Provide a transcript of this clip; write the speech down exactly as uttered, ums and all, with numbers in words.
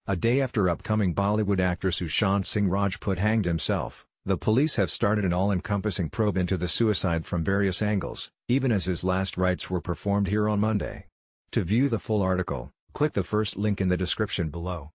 A day after upcoming Bollywood actor Sushant Singh Rajput hanged himself, the police have started an all-encompassing probe into the suicide from various angles, even as his last rites were performed here on Monday. To view the full article, click the first link in the description below.